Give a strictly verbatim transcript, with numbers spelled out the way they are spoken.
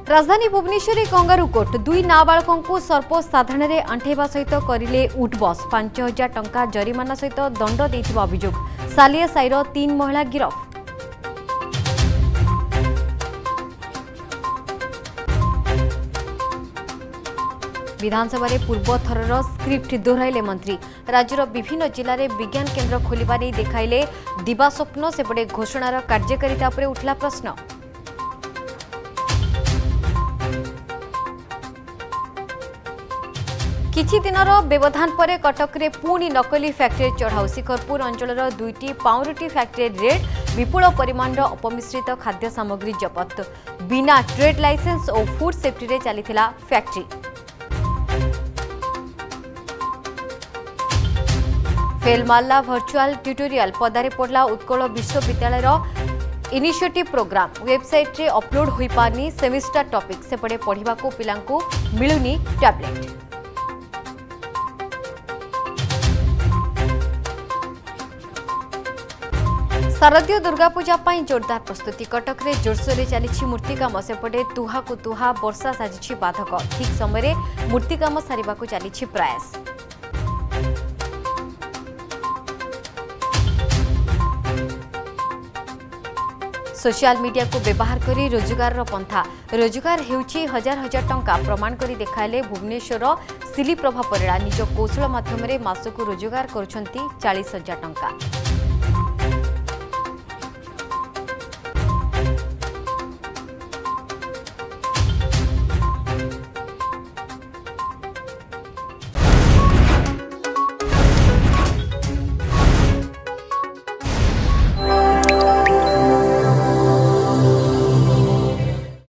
राजधानी Bhubaneswar kangaroo court दुई नाबालकों को सर्वसाधारण अंठेवा सहित करिले उठबस पांच हजार टंका जरिमाना सहित दंड देथिबा अभियोग सालिया साईर तीन महिला गिरफ। विधानसभा पूर्व थरर स्क्रिप्ट दोहराइले मंत्री राज्यर विभिन्न जिले में विज्ञान केन्द्र खोलिबा नै देखाइले दिवा स्वप्न सेपटे घोषणार कार्यकारिता पर उठला प्रश्न। किछि दिनर व्यवधान पर कटक रे पुणी नकली फैक्ट्री चढ़ाऊ शिखरपुर अंचल दुईटी पाउरुटी फैक्ट्री रेड विपुल परिमाण अपमिश्रित खाद्य सामग्री जबत बिना ट्रेड लाइसेंस और फूड सेफ्टी रे चलीथिला फैक्ट्री। फेल मारला वर्चुअल ट्यूटोरियल पदारे पड़ला उत्कल विश्वविद्यालय इनिशिएटिव प्रोग्राम वेबसाइट रे अपलोड होई पारनी सेमिस्टर टॉपिक सेपटे पढ़िबा को पिलांको मिलुनी टैबलेट। शारदीय दुर्गा पूजा पाई जोरदार प्रस्तुति कटक रे जोरसोरे चली मूर्तिकाम सेपटे तुहा को तुहा वर्षा साजिछि बाधक ठीक समय मूर्तिकाम सारिबा को चली प्रयास। सोशल मीडिया को व्यवहार करी रोजगार पंथा रोजगार हेउछि हजार हजार टंका प्रमाण करी देखाइले भुवनेश्वर सिली प्रभा परिड़ा निज कौशल माध्यम मासक रोजगार करुछंती चालीस हजार टंका।